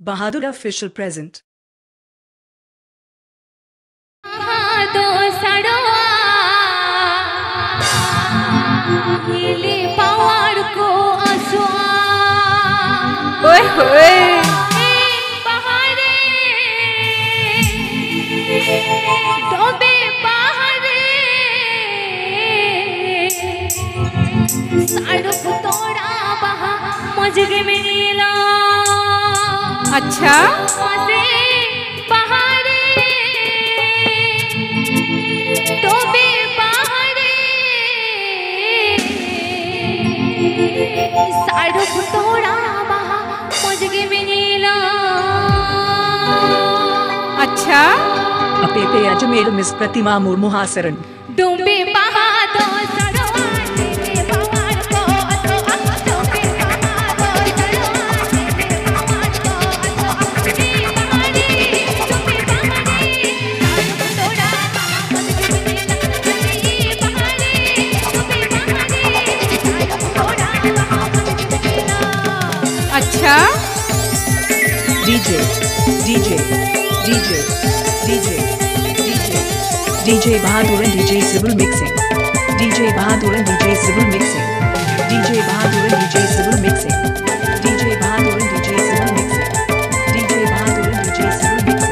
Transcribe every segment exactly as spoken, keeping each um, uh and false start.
Bahadur official present. ओए होए मजगे में नीला अच्छा पहाड़े डोबे पहाड़े साड़क तोड़ा बहा मजगे में नीला अच्छा Apepe Ajamelu Miss Pratima Murmu Hasaran. डोबे पहाड़ो अच्छा DJ, DJ, DJ, DJ, DJ, DJ Bahadur and DJ Civil Mixing. DJ Bahadur and DJ Civil Mixing. DJ Bahadur and DJ Civil Mixing. DJ Bahadur and DJ Civil Mixing. DJ Bahadur and DJ Civil Mixing.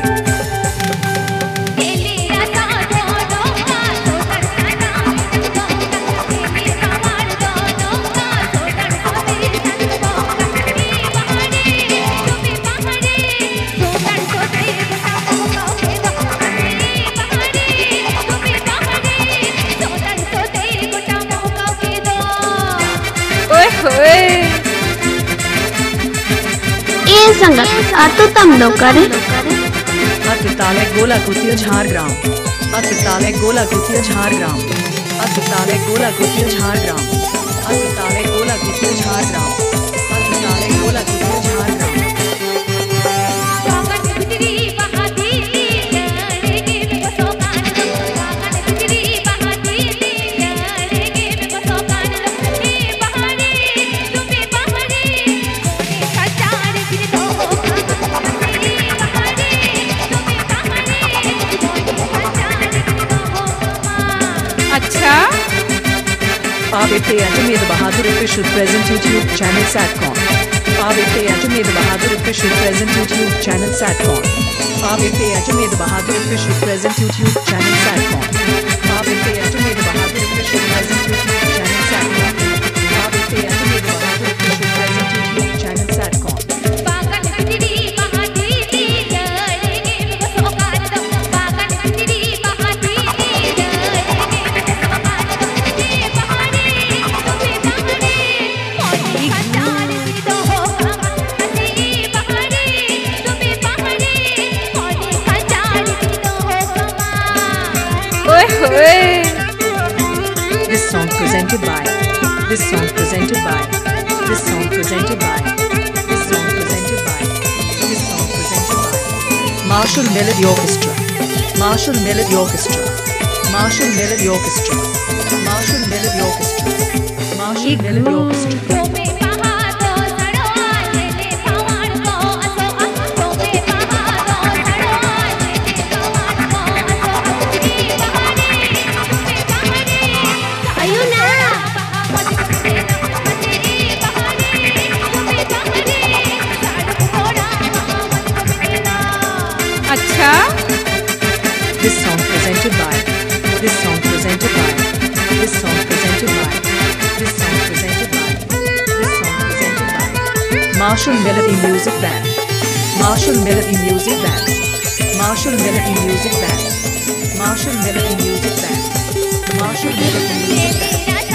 ये संगत आतो तम लोग करे अतुताले गोला कुतिया झारग्राम. अतुताले गोला कुतिया झारग्राम. अतुताले गोला कुतिया झारग्राम. अतुताले गोला कुतिया झारग्राम. अतुताले गोला कुतिया झारग्राम. अच्छा Apepe Ajamelu Bahadur official present YouTube channel Satcom. Apepe Ajamelu Bahadur official present YouTube channel Satcom. Apepe Ajamelu Bahadur official present YouTube channel Satcom. Apepe Ajamelu Bahadur official present YouTube channel Satcom. Apepe Ajamelu Bahadur official present YouTube channel Satcom. ओए होए This song presented by. This song presented by. This song presented by. This song presented by. This song presented by. Marshall Melody Orchestra. Marshall Melody Orchestra. Marshall Melody Orchestra. Marshall Melody Orchestra. Marshall Melody Orchestra. अच्छा This song presented by. This song presented by. This song presented by. This song presented by. This song presented by. Marshall Melody Music Band. Marshall Melody Music Band. Marshall Melody Music Band. Marshall Melody Music Band. Marshall Melody Music Band.